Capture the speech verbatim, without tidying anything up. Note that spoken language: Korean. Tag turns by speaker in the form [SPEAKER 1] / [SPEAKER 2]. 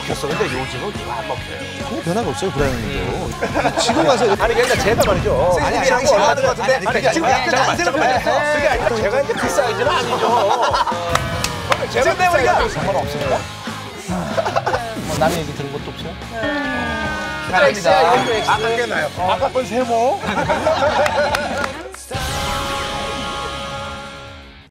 [SPEAKER 1] 먹혔어. 근데 요즘은 누가 안 먹혀요.
[SPEAKER 2] 전혀 변화가 없어요, 브라이언도. 지금 와서
[SPEAKER 1] 아니 그러니까 제가 말이죠.
[SPEAKER 3] 아니 아니 얼마 것 같은데.
[SPEAKER 1] 아니 그게
[SPEAKER 3] 지금
[SPEAKER 1] 아니라
[SPEAKER 3] 약간 안세는 변했어.
[SPEAKER 1] 그게 아니라 제가 이제 그 사이즈는 아니죠. 제가 때문에
[SPEAKER 2] 상관없습니다. 뭐 남의 얘기 들은 것도 없어요?
[SPEAKER 1] X야, 이것도 X. 아까 게 나요. 아까 건 세모.